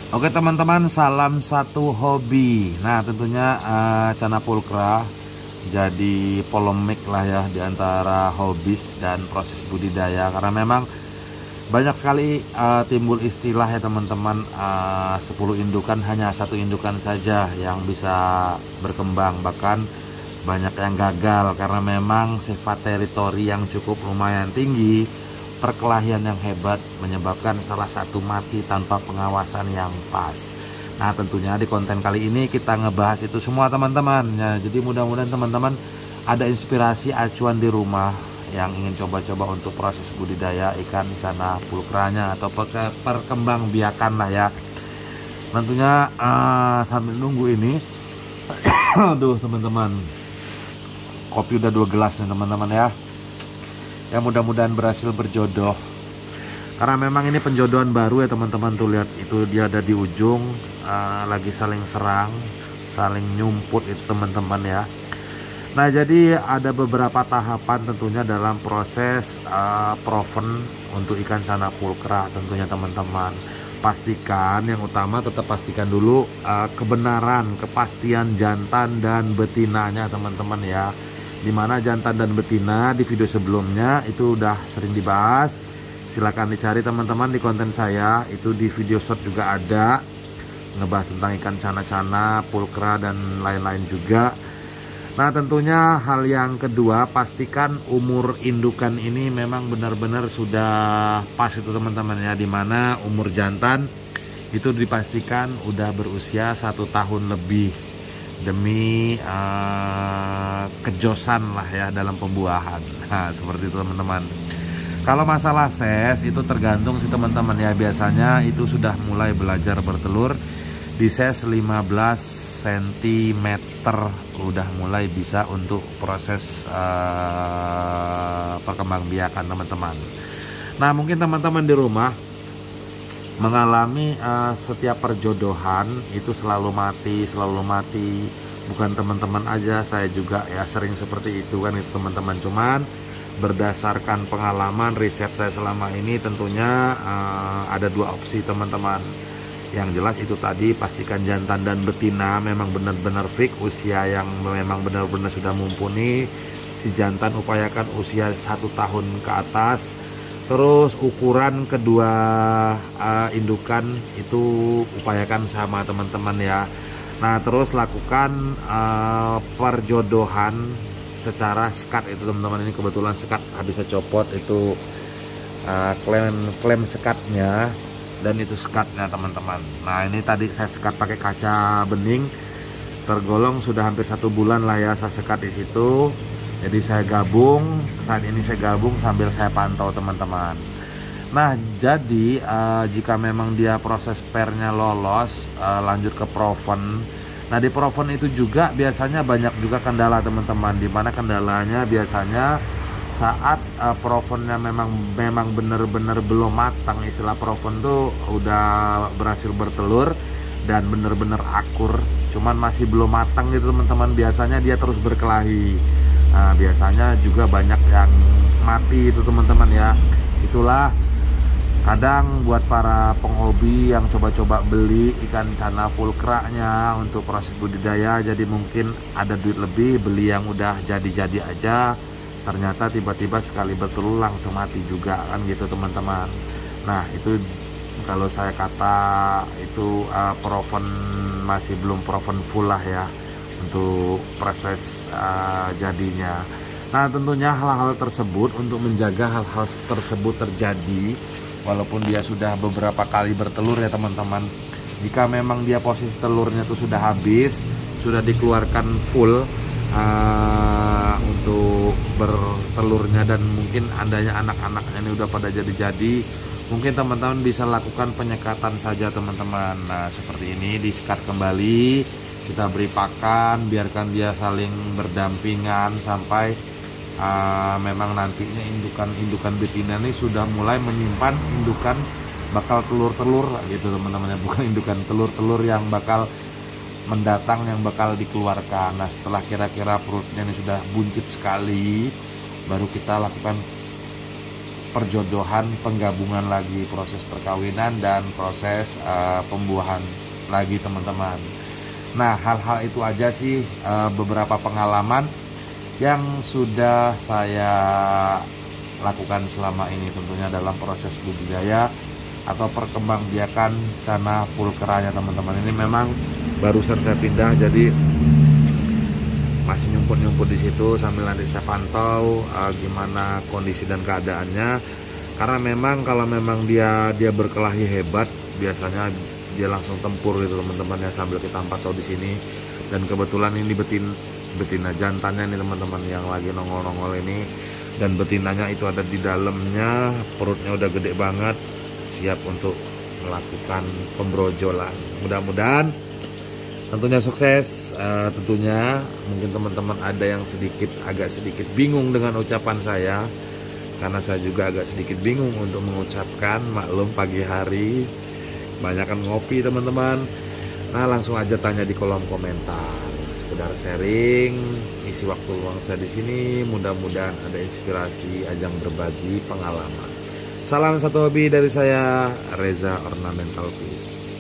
Oke teman-teman, salam satu hobi. Nah tentunya Cana Pulkra jadi polemik lah ya di antara hobis dan proses budidaya, karena memang banyak sekali timbul istilah ya teman-teman, 10 indukan hanya satu indukan saja yang bisa berkembang, bahkan banyak yang gagal karena memang sifat teritori yang cukup lumayan tinggi, perkelahian yang hebat menyebabkan salah satu mati tanpa pengawasan yang pas. Nah tentunya di konten kali ini kita ngebahas itu semua teman-teman ya, jadi mudah-mudahan teman-teman ada inspirasi acuan di rumah yang ingin coba-coba untuk proses budidaya ikan Cana Pulkranya atau perkembang biakan lah ya. Tentunya sambil nunggu ini aduh teman-teman, kopi udah 2 gelas nih teman-teman ya. Ya mudah-mudahan berhasil berjodoh, karena memang ini penjodohan baru ya teman-teman. Tuh lihat itu dia ada di ujung, lagi saling serang, saling nyumput itu teman-teman ya. Nah jadi ada beberapa tahapan tentunya dalam proses proven untuk ikan Cana Pulkra tentunya teman-teman. Pastikan yang utama, tetap pastikan dulu kebenaran, kepastian jantan dan betinanya teman-teman ya. Dimana jantan dan betina di video sebelumnya itu udah sering dibahas, silahkan dicari teman-teman di konten saya, itu di video short juga ada ngebahas tentang ikan Cana Pulkra dan lain-lain juga. Nah tentunya hal yang kedua, pastikan umur indukan ini memang benar-benar sudah pas itu teman-teman ya, dimana umur jantan itu dipastikan udah berusia 1 tahun lebih demi kejosan lah ya dalam pembuahan. Nah seperti itu teman-teman. Kalau masalah ses itu tergantung sih teman-teman ya, biasanya itu sudah mulai belajar bertelur di ses 15 cm udah mulai bisa untuk proses perkembangbiakan teman-teman. Nah mungkin teman-teman di rumah mengalami setiap perjodohan itu selalu mati, bukan teman-teman aja, saya juga ya sering seperti itu kan itu teman-teman. Cuman berdasarkan pengalaman riset saya selama ini tentunya ada 2 opsi teman-teman. Yang jelas itu tadi, pastikan jantan dan betina memang benar-benar fix usia yang memang benar-benar sudah mumpuni. Si jantan upayakan usia 1 tahun ke atas. Terus ukuran kedua indukan itu upayakan sama teman-teman ya. Nah terus lakukan perjodohan secara sekat itu teman-teman. Ini kebetulan sekat habis saya copot itu klem sekatnya, dan itu sekatnya teman-teman. Nah ini tadi saya sekat pakai kaca bening, tergolong sudah hampir 1 bulan lah ya saya sekat di situ. Jadi saya gabung, saat ini saya gabung sambil saya pantau teman-teman. Nah jadi jika memang dia proses pernya lolos, lanjut ke proven. Nah di proven itu juga biasanya banyak juga kendala teman-teman, dimana kendalanya biasanya saat provennya memang benar-benar belum matang. Istilah proven tuh udah berhasil bertelur dan benar-benar akur, cuman masih belum matang gitu teman-teman. Biasanya dia terus berkelahi. Nah biasanya juga banyak yang mati itu teman-teman ya. Itulah kadang buat para penghobi yang coba-coba beli ikan Cana Pulkranya untuk proses budidaya, jadi mungkin ada duit lebih beli yang udah jadi-jadi aja, ternyata tiba-tiba sekali bertelur langsung mati juga kan gitu teman-teman. Nah itu kalau saya kata itu proven, masih belum proven full lah ya untuk proses jadinya. Nah tentunya hal-hal tersebut, untuk menjaga hal-hal tersebut terjadi walaupun dia sudah beberapa kali bertelur ya teman-teman, jika memang dia posisi telurnya itu sudah habis, sudah dikeluarkan full untuk bertelurnya, dan mungkin andanya anak-anaknya ini udah pada jadi-jadi, mungkin teman-teman bisa lakukan penyekatan saja teman-teman. Nah seperti ini, disekat kembali, kita beri pakan, biarkan dia saling berdampingan sampai memang nantinya indukan betina ini sudah mulai menyimpan indukan bakal telur-telur gitu teman-teman ya, bukan indukan telur-telur yang bakal mendatang yang bakal dikeluarkan. Nah setelah kira-kira perutnya ini sudah buncit sekali, baru kita lakukan perjodohan, penggabungan lagi, proses perkawinan dan proses pembuahan lagi teman-teman. Nah, hal-hal itu aja sih beberapa pengalaman yang sudah saya lakukan selama ini tentunya dalam proses budidaya atau perkembangbiakan Channa pulcheranya teman-teman. Ini memang barusan saya pindah, jadi masih nyumput-nyumput di situ sambil nanti saya pantau gimana kondisi dan keadaannya. Karena memang kalau memang dia berkelahi hebat, biasanya dia langsung tempur gitu teman-teman ya, sambil kita pantau di sini. Dan kebetulan ini betina jantannya nih teman-teman yang lagi nongol-nongol ini, dan betinanya itu ada di dalamnya, perutnya udah gede banget, siap untuk melakukan pembrojolan. Mudah-mudahan tentunya sukses. Tentunya mungkin teman-teman ada yang agak sedikit bingung dengan ucapan saya, karena saya juga agak sedikit bingung untuk mengucapkan, maklum pagi hari banyakan ngopi teman-teman. Nah, langsung aja tanya di kolom komentar, sekedar sharing isi waktu luang saya di sini. Mudah-mudahan ada inspirasi, ajang berbagi pengalaman. Salam satu hobi dari saya, Reza Ornamental Peace.